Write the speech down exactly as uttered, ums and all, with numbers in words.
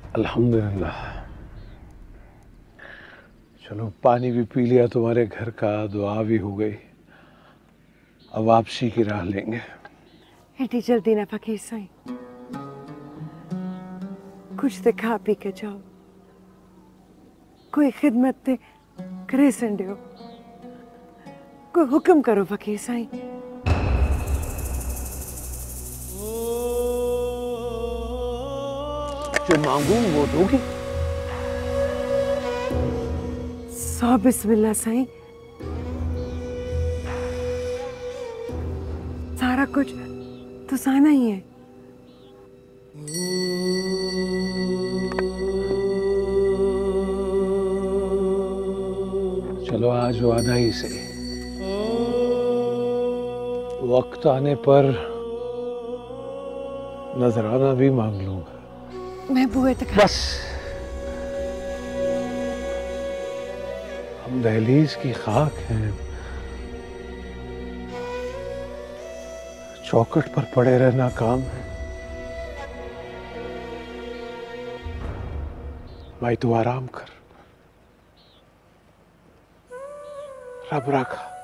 अल्हम्दुलिल्लाह। चलो पानी भी पी लिया तुम्हारे घर का, दुआ भी हो गई, अब वापसी की राह लेंगे। एडी जल्दी ना फकीर साईं, कुछ तो खा पी के जाओ, कोई खिदमत ते करे संडियो, कोई हुक्म करो फकीर साईं। जो मांगू वो दोगी? सौ बिस्मिल्लाह साईं, सारा कुछ तो साना ही है। चलो आज वादा ही से, वक्त आने पर नजराना भी मांग लूंगा। मैं बुए तक बस हम दहलीज की खाक हैं, चौखट पर पड़े रहना काम है। भाई तू आराम कर, रब रखा।